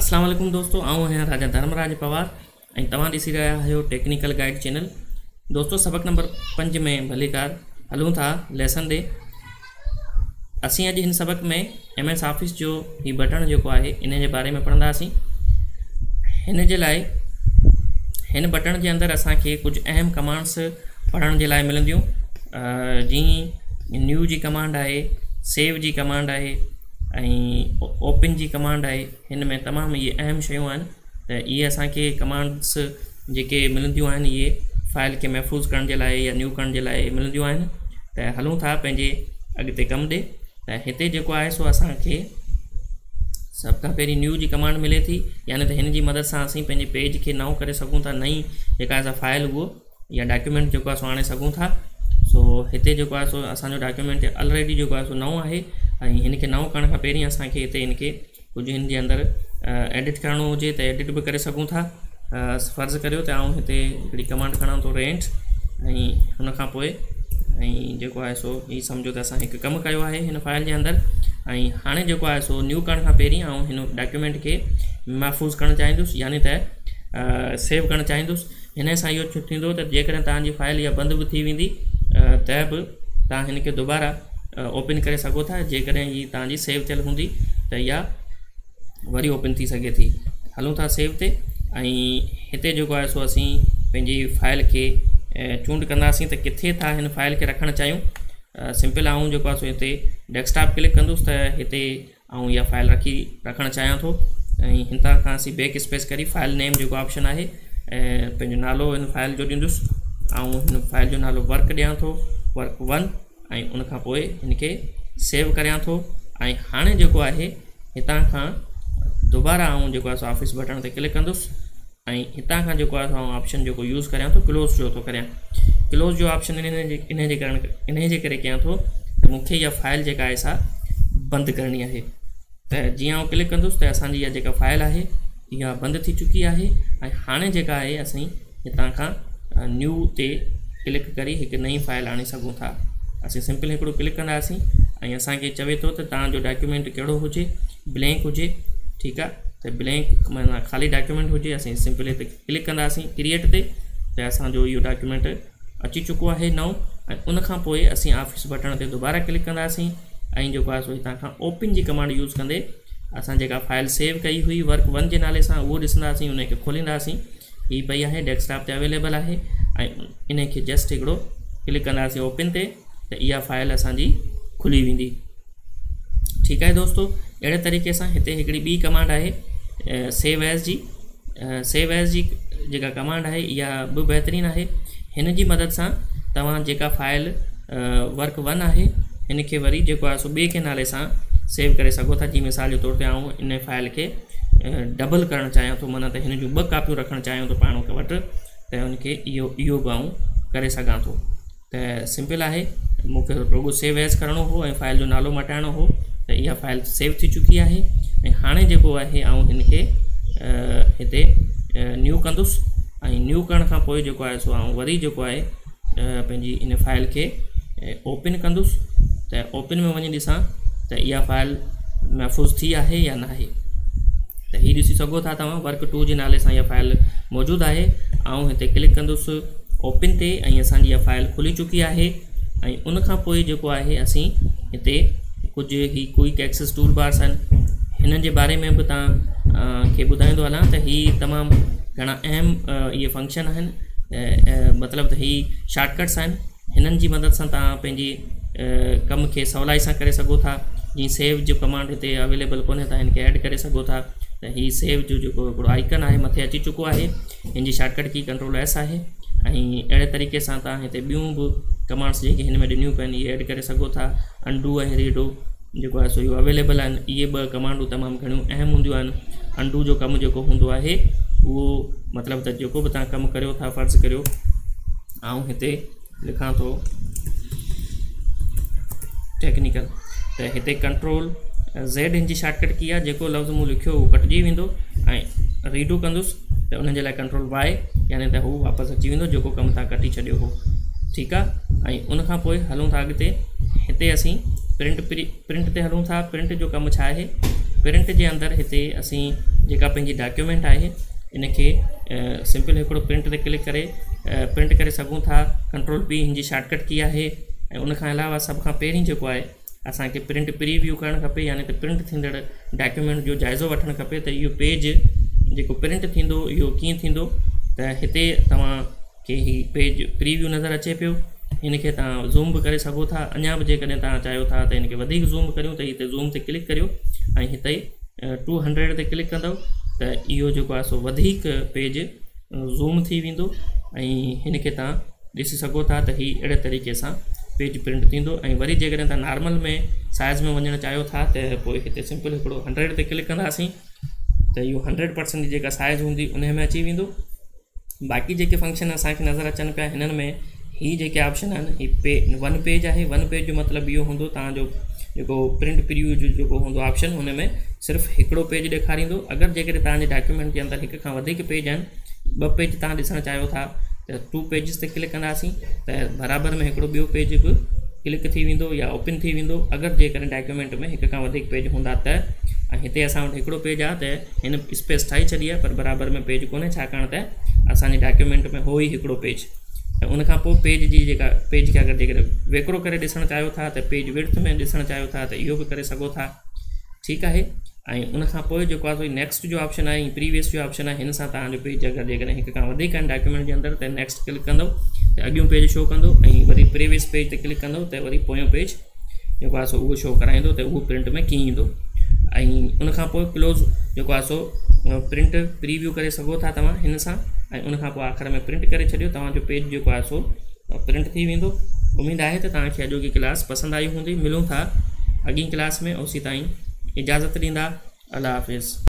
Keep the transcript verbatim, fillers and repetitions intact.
अस्सलाम वालेकुम दोस्तों, आऊँ हैं राजा धर्मराज पवार ऐं तव्हां ॾिसी रहिया आहियो टेक्निकल गाइड चैनल। दोस्तों सबक नंबर पंज में भलीकार हलूं था लेसन ॾे। असीं अॼु हिन सबक में एम एस ऑफिस जो ही बटन जो है इन जे बारे में पढ़ंदासीं। हिन जे लाइ हिन बटन के अंदर असांखे कुछ अहम कमांड्स पढ़ण जे लाइ मिलंदियूं। जीअं न्यू जी कमांड है, सेव जी कमांड है, ओपन जी कमांड है। इन में तमाम ये अहम शयूं आहिनि त ये असांखे कमांड्स जेके मिलंदियूं आहिनि ये फाइल के महफूज़ करण जे लाइ या न्यू करण जे लाइ मिलंदियूं आहिनि। त हलूं था पंहिंजे अॻिते कम ॾे। त हिते जेको आहे सो असांखे सब खां पहिरीं न्यू जी कमांड मिले थी, यानी त हिन जी मदद सां असीं पंहिंजे पेज के नओं करे सघूं था। नई जेका असां फाइल उहो या डॉक्यूमेंट जेको आहे सो आणे सघूं था। सो हिते जेको आहे सो असांजो डॉक्यूमेंट ऑलरेडी जेको आहे सो नओं आहे ऐं हिन खे नओं करण खां पहिरीं असांखे हिते हिन खे कुझु हिन जे अंदरि एडिट करणो हुजे त एडिट बि करे सघूं था। फ़र्ज़ु करियो त आउं हिते हिकिड़ी कमांड खणां थो रेंट ऐं हुन खां पोइ ऐं जेको आहे सो ही सम्झो त असां हिकु कमु कयो आहे हिन फाइल जे अंदरि। ऐं हाणे जेको आहे सो न्यू करण खां पहिरीं आउं हिन डॉक्यूमेंट खे महफ़ूज़ करणु चाहींदुसि, यानी त सेव करणु चाहींदुसि। हिन सां इहो थींदो त जेकॾहिं तव्हांजी फाइल इहा बंदि बि थी वेंदी त बि तव्हां हिन खे दुबारा ओपन करे सघो था। जेकॾहिं ही तव्हांजी सेव थियल हूंदी त इहा वरी ओपन थी सघे थी। हलूं था सेव ते ऐं हिते जेको आहे सो असीं पंहिंजी फाइल खे चूंड कंदासीं त किथे था हिन फाइल खे रखणु चाहियूं। सिंपल आऊं जेको आहे सो हिते डेस्कटॉप क्लिक कंदुसि त हिते आऊं इहा फाइल रखी रखणु चाहियां थो। ऐं हितां खां असीं बैक स्पेस करी फाइल नेम जेको ऑप्शन आहे पंहिंजो नालो हिन फाइल जो ॾींदुसि। ऐं हिन फाइल जो नालो वर्क ॾियां थो, वर्क वन, ऐं उन खां पोइ हिन खे सेव करियां थो। ऐं हाणे जेको आहे हितां खां दुबारा आऊं जेको आहे सो ऑफिस बटन ते क्लिक कंदुसि ऐं हितां खां जेको आहे सो ऑप्शन जेको यूज़ करियां थो क्लोज़ जो थो करियां। क्लोज़ जो ऑप्शन इन जे इन जे करण इन जे करे कयां थो त मूंखे इहा फाइल जेका आहे सा बंदि करणी आहे। त जीअं आउं क्लिक कंदुसि त असांजी इहा जेका फाइल आहे इहा बंदि थी चुकी आहे। ऐं हाणे जेका आहे असीं हितां खां न्यू ते क्लिक करी हिकु नई फाइल आणे सघूं था। असीं सिंपल हिकिड़ो क्लिक कंदासीं ऐं असांखे चवे थो त तव्हांजो डॉक्यूमेंट कहिड़ो हुजे, ब्लैंक हुजे, ठीकु आहे। त ब्लैंक माना ख़ाली डॉक्यूमेंट हुजे। असीं सिंपल हिते क्लिक कंदासीं क्रिएट ते त असांजो इहो डॉक्यूमेंट अची चुको आहे नओं। ऐं उन खां पोइ असीं ऑफिस बटन ते दुबारा क्लिक कंदासीं ऐं जेको आहे सो हितां खां ओपन जी कमांड यूज़ कंदे असां जेका फाइल सेव कई हुई वर्क वन जे नाले सां उहो ॾिसंदासीं, उनखे खोलींदासीं। हीअ पई आहे डेस्कटॉप ते अवेलेबल आहे ऐं इन खे जस्ट हिकिड़ो क्लिक कंदासीं ओपन ते त इहा फाइल असांजी खुली वेंदी। ठीकु आहे दोस्तों, अहिड़े तरीक़े सां हिते हिकिड़ी ॿी कमांड आहे सेव एज़ जी। सेव एज़ जी जेका कमांड आहे इहा बि बहितरीनु आहे। हिन जी मदद सां तव्हां जेका फाइल वर्क वन आहे हिन खे वरी जेको आहे सो ॿिए के नाले सां सेव करे सघो था। जी मिसाल जे तौर ते आऊं इन फाइल खे डबल करणु चाहियां थो, माना त हिन जूं ॿ कापियूं रखणु चाहियां थो पाण वटि, त उनखे इहो इहो बि आऊं करे सघां थो। त सिंपल आहे, मूंखे रुगो सेव एज़ करिणो हो ऐं फाइल जो नालो मटाइणो हो त इहा फाइल सेव थी चुकी आहे। ऐं हाणे जेको आहे आऊं हिन खे हिते न्यू कंदुसि ऐं न्यू करण खां पोइ जेको आहे सो आऊं वरी जेको आहे पंहिंजी इन फाइल खे ओपन कंदुसि। त ओपन में वञी ॾिसां त इहा फाइल महफ़ूज़ थी आहे या न आहे। त हीअ ॾिसी सघो था तव्हां वर्क टू जे नाले सां इहा फाइल मौजूदु आहे। आऊं हिते क्लिक कंदुसि ओपन ते ऐं असांजी इहा फाइल खुली चुकी आहे। ऐं उन खां पोइ जेको आहे असीं हिते कुझु ही क्विक एक्सेस टूल बार्स आहिनि, हिननि जे बारे में बि तव्हां खे ॿुधाईंदो हलां त हीअ तमामु घणा अहम इहे फंक्शन आहिनि। मतिलबु त हीअ शॉर्टकट्स आहिनि, हिननि जी मदद सां तव्हां पंहिंजे कम खे सवलाई सां करे सघो था। जीअं सेव जो कमांड हिते अवेलेबल कोन्हे, तव्हां हिन खे ऐड करे सघो था। त हीअ सेव जो जेको हिकिड़ो आइकन आहे मथे अची चुको आहे, हिन जी शॉर्टकट की कंट्रोल एस आहे। ऐं अहिड़े तरीक़े सां तव्हां हिते ॿियूं बि कमांड्स जेके हिन में ॾिनियूं पिया आहिनि इहे ऐड करे सघो था। अंडू ऐं रीडो जेको आहे सो इहो अवेलेबल आहिनि। इहे ॿ कमांडूं तमामु घणियूं अहम हूंदियूं आहिनि। अंडू जो कमु जेको हूंदो आहे उहो मतिलबु त जेको बि तव्हां कमु करियो था, फ़र्ज़ु करियो ऐं हिते लिखां थो टेक्निकल, त हिते कंट्रोल ज़ेड हिन जी शॉर्टकट की आहे। जेको लफ़्ज़ मूं लिखियो उहो कटिजी वेंदो ऐं रीडो कंदुसि त उन जे लाइ कंट्रोल वाई, यानी त हू वापसि अची वेंदो जेको कमु तव्हां कटी छॾियो हो। ठीकु आहे। ऐं उन खां पोइ हलूं था अॻिते। हिते असीं प्रिंट प्रिंट ते हलूं था। प्रिंट जो कमु छा आहे? प्रिंट जे अंदर हिते असीं जेका पंहिंजी डॉक्यूमेंट आहे इनखे सिंपल हिकिड़ो प्रिंट ते क्लिक करे प्रिंट करे सघूं था। कंट्रोल पी हिन जी शॉर्टकट की आहे। ऐं उन खां अलावा सभ खां पहिरीं जेको आहे असांखे प्रिंट प्रीव्यू करणु खपे, यानी त प्रिंट थींदड़ डॉक्यूमेंट जो जाइज़ो वठणु खपे त इहो पेज जेको प्रिंट थींदो इहो कीअं थींदो। त हिते तव्हांखे ही पेज प्रीव्यू नज़र अचे पियो, हिनखे तव्हां ज़ूम बि करे सघो था। अञा बि जेकॾहिं तव्हां चाहियो था त हिनखे वधीक ज़ूम करियूं त हिते ज़ूम ते क्लिक करियो ऐं हिते टू हंड्रेड ते क्लिक कंदव त इहो जेको आहे सो वधीक पेज ज़ूम थी वेंदो ऐं हिनखे तव्हां ॾिसी सघो था त हीअ अहिड़े तरीक़े सां पेज प्रिंट थींदो। ऐं वरी जेकॾहिं तव्हां नॉर्मल में साइज़ में वञणु चाहियो था त पोइ हिते सिंपल हिकिड़ो हंड्रेड ते क्लिक कंदासीं त इहो हंड्रेड परसेंट जी जेका साइज़ हूंदी उन में अची वेंदो। बाक़ी जेके फंक्शन असांखे नज़र अचनि पिया हिननि में ही जेके ऑप्शन आहिनि ही पे वन पेज आहे। वन पेज जो मतिलबु इहो हूंदो तव्हांजो जेको प्रिंट प्रीव्यू जो जेको हूंदो ऑप्शन हुन में सिर्फ़ु हिकिड़ो पेज ॾेखारींदो। अगरि जेकॾहिं तव्हांजे डॉक्यूमेंट जे अंदरि हिक खां वधीक पेज आहिनि, ॿ पेज तव्हां ॾिसणु चाहियो था त टू पेजिस ते क्लिक कंदासीं त बराबरि में हिकिड़ो ॿियो पेज बि क्लिक थी वेंदो या ओपन थी वेंदो। अगरि जेकॾहिं डॉक्यूमेंट में हिक खां वधीक पेज हूंदा त ऐं हिते असां वटि हिकिड़ो पेज आहे त हिन स्पेस ठाही छॾी आहे, पर बराबरि में पेज कोन्हे छाकाणि त असांजे डॉक्यूमेंट में हो ई हिकिड़ो पेज। ऐं उनखां पोइ पेज जी जेका पेज खे अगरि जेकॾहिं वेकिरो करे ॾिसणु चाहियो था त पेज विड्थ में ॾिसणु चाहियो था त इहो बि करे सघो था। ठीकु आहे। ऐं उनखां पोइ जेको आहे नेक्स्ट जो ऑप्शन आहे, प्रीवियस जो ऑप्शन आहे, हिन सां तव्हांजो पेज अगरि जेकॾहिं हिक खां वधीक आहिनि डॉक्यूमेंट जे अंदरि त नेक्स्ट क्लिक कंदव त अॻियूं पेज शो कंदो ऐं वरी प्रीवियस पेज ते क्लिक कंदव त वरी पोयों पेज जेको आहे सो उहो शो कराईंदो त उहो प्रिंट में कीअं ईंदो। ऐं उनखां पोइ क्लोज़ जेको आहे सो प्रिंट प्रीव्यू करे सघो था तव्हां हिन सां। ऐं उनखां पोइ आख़िर में प्रिंट करे छॾियो, तव्हांजो पेज जेको आहे सो प्रिंट थी वेंदो। उमेदु आहे त तव्हांखे अॼोकी क्लास पसंदि आई हूंदी। मिलूं था अॻी क्लास में, ओसी ताईं इजाज़त ॾींदा। अल्लाह हाफ़िज़।